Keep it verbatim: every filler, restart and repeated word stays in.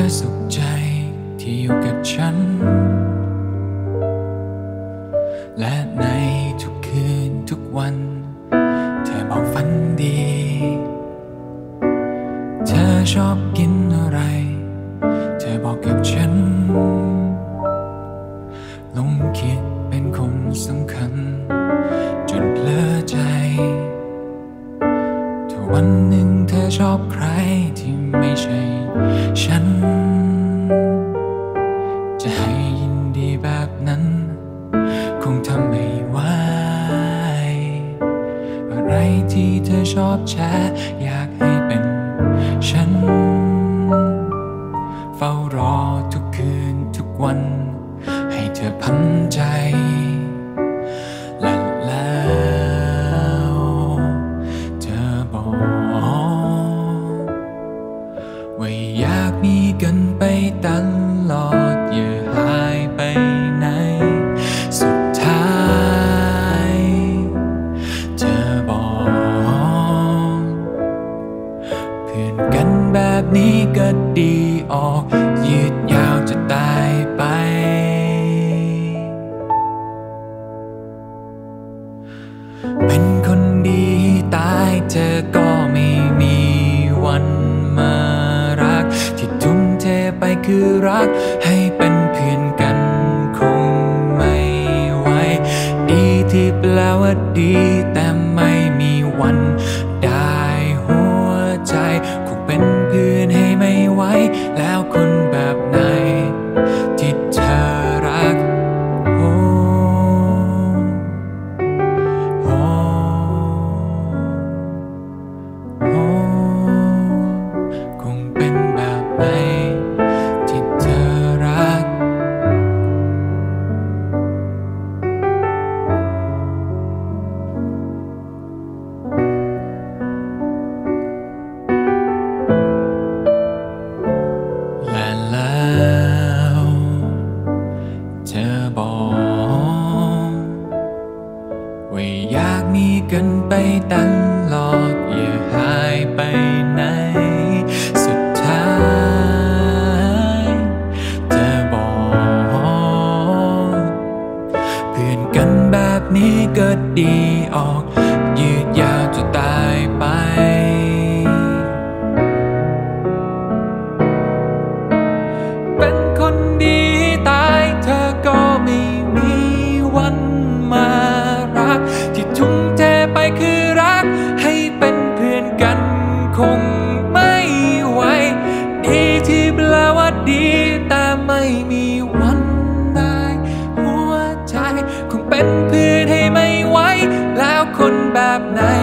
สุขใจที่อยู่กับฉันและในทุกคืนทุกวันเธอบอกฝันดีเธอชอบกินอะไรเธอบอกกับฉันลงคิดเป็นคนสำคัญจนเพลอใจถ้าวันหนึ่งเธอชอบใครที่ไม่ใช่ฉันจะให้ยินดีแบบนั้นคงทำไม่ไหวอะไรที่เธอชอบแชร์อยากให้เป็นฉันเฝ้ารอทุกคืนทุกวันให้เธอพันใจและแล้วเธอบอกว่าอยากมีกันไปตลอดอย่าหายไปไหนสุดท้ายเธอบอกเพื่อนกันแบบนี้ก็ดีออกยืดยาวจะตายไปเป็นคนดีตายเธอก็ไม่มีวันมารักที่ทุ่มเทไปคือรักให้เป็นเพื่อนกันคงไม่ไหวดีที่แปลว่าดีแต่ไม่มีวันได้หัวใจคงเป็นเพื่อนให้ไม่ไหวแล้วคนแบบไหนที่เธอรักโอ้โอ้โอ้คงเป็นแบบไหนที่เธอรักและแล้วเธอบอกว่าอยากมีกันไปตลอดอย่าหายไปไหนสุดท้ายเธอบอกเพื่อนกันแบบนี้ก็ดีออกยืดยาวจะตายไปเป็นคนดีตายเธอก็ไม่มีวันมารักที่ทุ่มเทไปคือรักให้เป็นเพื่อนกันคงไม่ไหวดีที่แปลว่าดีแต่ไม่มีวันได้หัวใจคงเป็นเพื่อนให้ไม่ไหวแล้วคนแบบไหน